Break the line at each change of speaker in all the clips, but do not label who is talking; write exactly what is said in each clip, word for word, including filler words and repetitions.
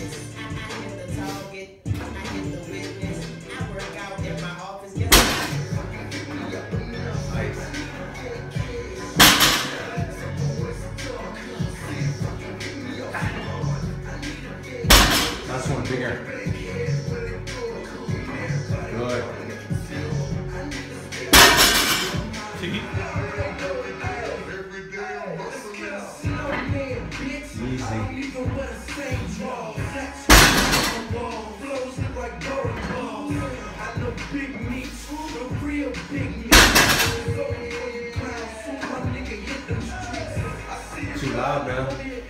Last one, bigger. Good. Easy. Too loud, man.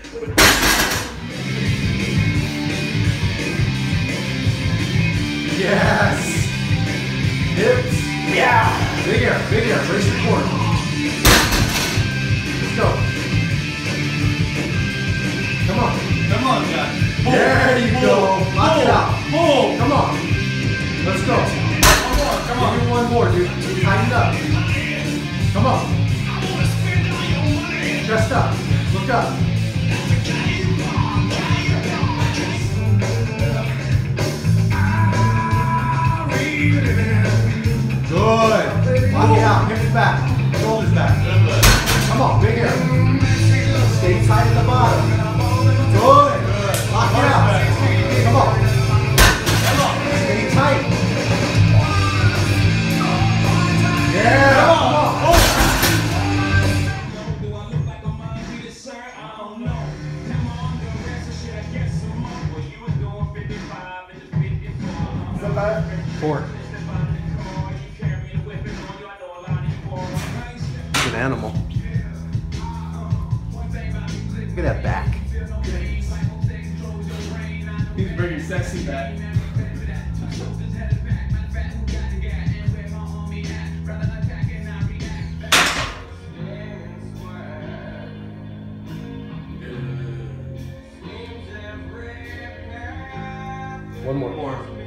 Yes! Hips! Yeah! Bigger, bigger, raise the core. Let's go. Come on.
Come on, guys.
There you
pull,
go. Lock
pull,
it out.
Pull.
Come on. Let's go.
Come on, come on.
Give me one more, dude. Tighten up. Come on. Chest up. Look up. Good. Lock it out. Hips back. Shoulders back. Come on. Big air. Stay tight at the bottom. Good. Lock it out. Come on. Stay tight. Yeah. Come on. Four. He's an animal. Look at that back.
He's bringing sexy back.
One more.
More.